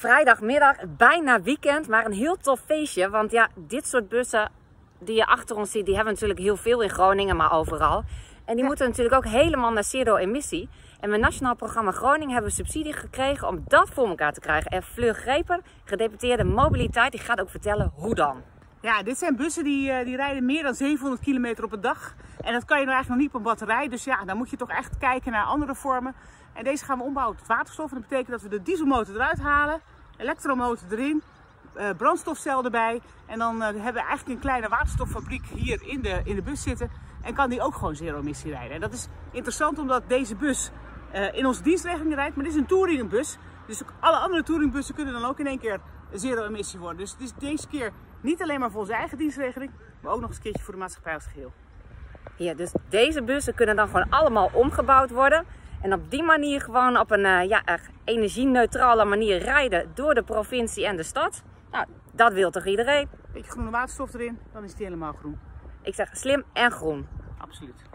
vrijdagmiddag, bijna weekend, maar een heel tof feestje. Want ja, dit soort bussen die je achter ons ziet, die hebben we natuurlijk heel veel in Groningen, maar overal. En die moeten natuurlijk ook helemaal naar zero emissie. En met Nationaal Programma Groningen hebben we subsidie gekregen om dat voor elkaar te krijgen. En Fleur Greper, gedeputeerde mobiliteit, die gaat ook vertellen hoe dan. Ja, dit zijn bussen die rijden meer dan 700 kilometer op een dag. En dat kan je nou eigenlijk nog niet op een batterij. Dus ja, dan moet je toch echt kijken naar andere vormen. En deze gaan we ombouwen tot waterstof. En dat betekent dat we de dieselmotor eruit halen, elektromotor erin, brandstofcel erbij. En dan hebben we eigenlijk een kleine waterstoffabriek hier in de bus zitten. En kan die ook gewoon zero emissie rijden. En dat is interessant omdat deze bus in onze dienstregeling rijdt. Maar dit is een touringbus. Dus alle andere touringbussen kunnen dan ook in één keer zero emissie worden. Dus het is deze keer niet alleen maar voor onze eigen dienstregeling, maar ook nog eens een keertje voor de maatschappij als geheel. Ja, dus deze bussen kunnen dan gewoon allemaal omgebouwd worden. En op die manier gewoon op een energie-neutrale manier rijden door de provincie en de stad. Nou, dat wil toch iedereen? Beetje groene waterstof erin, dan is die helemaal groen. Ik zeg slim en groen. Absoluut.